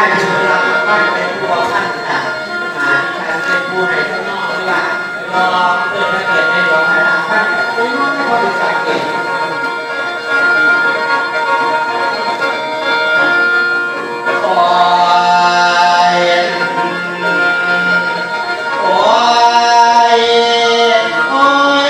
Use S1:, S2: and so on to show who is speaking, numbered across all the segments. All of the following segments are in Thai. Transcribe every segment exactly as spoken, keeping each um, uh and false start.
S1: อยู่เวลาบ้านเป็นผู้ท่านค่ะหาที่ฉันเป็นผู้ให้ข้างนอกหรือว่ารอเปิดระเบียบในหลวงพระราชวังก็ดูสังเกตโอ้ยโอ้ยโอ้ย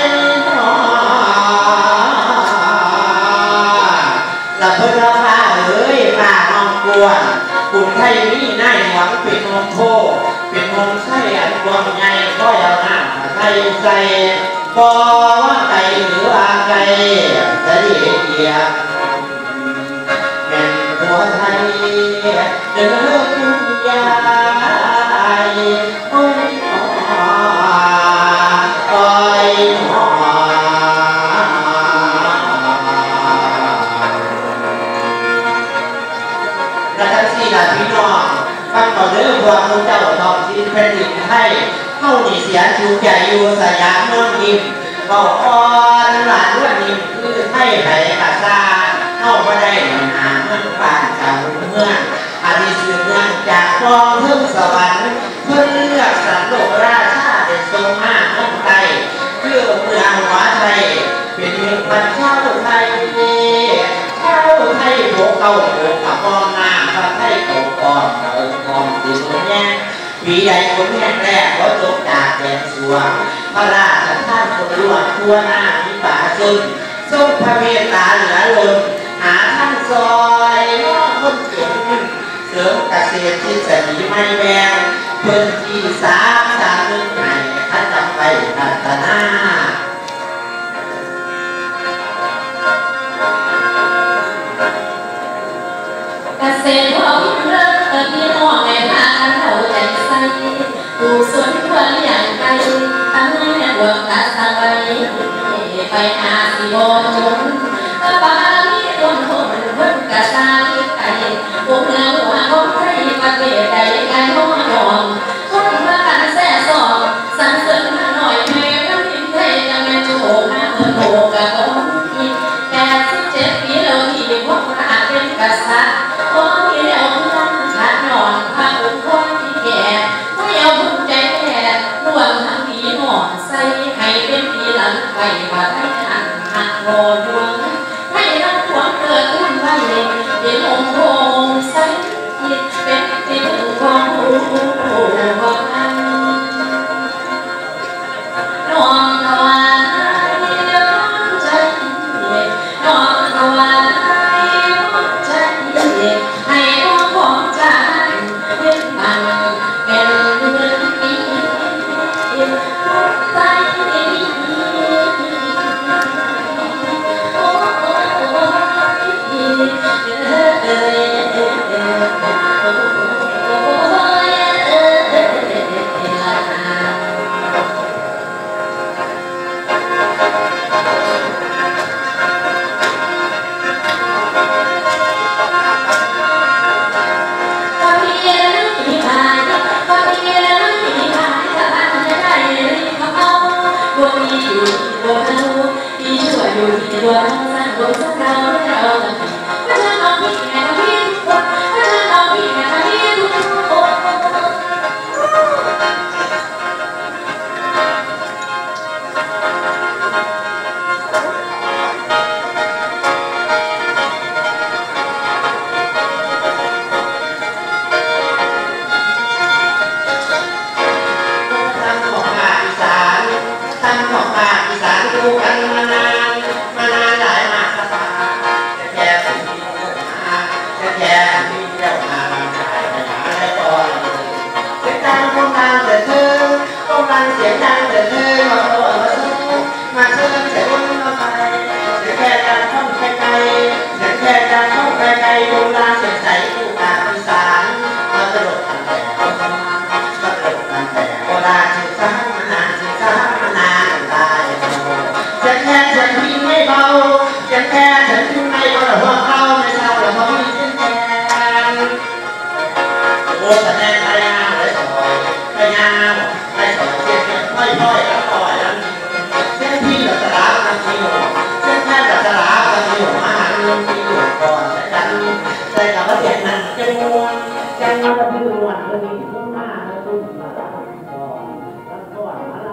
S1: ละเพิ่นละพาเอ้ยมาน้องกวนคุณไทยนี่นายหวังเป็นมงโคเป็นมงไทยอันกวางใหญ่ก็ยาวหน้าไทยใส่ปอว่าไก่หรืออาไก่จะดีเดียเป็นตัวไทยเดินคุณยายโอ้ยโอ้ยและทั้งสี่หลานพี่น้องฟังต่อเรื่องความมุ่งเจ้าทองสิ้นแผ่นดินให้เข้าหนีเสียชูใจอยู่สยามเมืองยิ้มบอกอ่อนหลานเรื่องยิ้มคือให้ไผ่กาซาเข้ามาได้หาเมืองป่าจากเมืองอดีตเมืองจากกองเพิ่งสวรรค์เพิ่งเลือกสรรโลกราชาเป็นทรงมาเมืองไทยเพื่อเมืองหัวไทยเป็นเมืองบรรเทาไทยเท่าไทยโบกเก่าโบกกับมองหน้าพระไทยเก่าก่อนเก่ามองตีนแย่ปีใดคนแห่งแรกก็ตกจากแดนสวงพระราชทานคนรวดทั่วหน้าพิป่าจนทรงพระเมตตาเหลือล้นหาท่านซอยน้องคนเก่งเสริมเกษตรที่สนีไม่แบงเพิ่นที่สามสามหนึ่งให้ท่านจำไปพัฒนา
S2: เกษตรพอเพียงเริ่มพี่น้องในพากันเข้าใจใส่ปลูกสวนครัวอย่างไกลตั้งแม่ดวงตาสบายไปหาสิบนจนก็บาลีต้นทุนเพิ่นกระซาไก่พวกเนื้อหัวของไทยประเทศใดไก่ห้องยอมคนมากันแซ่ซองสั่งเสริมมาหน่อยแม่น้ำพิมพ์ไทยจังแม่โจกหน้าเพิ่นโหกะต้นอีกแปดสิบเจ็ดปีแล้วที่พวกราเป็นกษัตริย์พวกที่เดียวกันขาดนอนพาอุ้มคนที่แก่ไม่เอาภูมิใจแก่รวมทั้งผีหนอนใส่ให้เป็นผีหลังไปว่าให้อันหักรอดวงให้รักหวงเกิดขึ้นไว้เป็นองค์โงใส่เป็นที่ถึงความรู้ว่าอันนอนนอนใจนอนนอนใจให้ดวงของใจเป็นมันเป็นเรื่องดีใจดีโอ้อยู่ที่ตัวเราสั่งลงสักเราแล้วเราจะไม่ใช่น้องพี่แม่พี่ทุกคนไม่ใช่น้องพี่แม่พี่ทุกคน
S1: ตั้งของภาคอีสานตั้งของภาคอีสานดูกันมานานมานานหลายมาสตาจะแค่สิ่งที่เกิดมาจะแค่สิ่งที่เกิดมาบางสายจะหาได้ก่อนเสียงดังคงดังแต่เธอคงดังเสียงดังแต่เธอมาโดนมาเธอมาเธอเสียงมาไปเสียงแค่ดังเข้าไกลๆเสียงแค่ดังเข้าไกลๆดูลาเสียงใสดูภาคอีสานมาตลกกันแต่ก็ทำมาตลกกันแต่ก็ได้ถึงซ้ำมานานถึงซ้ำมานานตายเสียงแค่เสียงพิงไม่เบาเสียงแค่เสียงพิงไม่เบาหัวเข้าไม่เศร้าแต่พอมีเสียงแคนโอ้แสดงพยาเลยสอยพยาไอ้สอยเสียงค่อยๆแล้วต่อยแล้วเสียงพิงแบบสลากันทีหัวเสียงแค่แบบสลากันทีหัวมาหาเรื่องที่อยู่ก่อนแต่กันแต่กับว่าเสียงนั้นจะม้วนจะม้วน
S3: คือหนวดเลยมุ่งหน้าแล้วตุ้มมาก่อนแล้วก่อนมา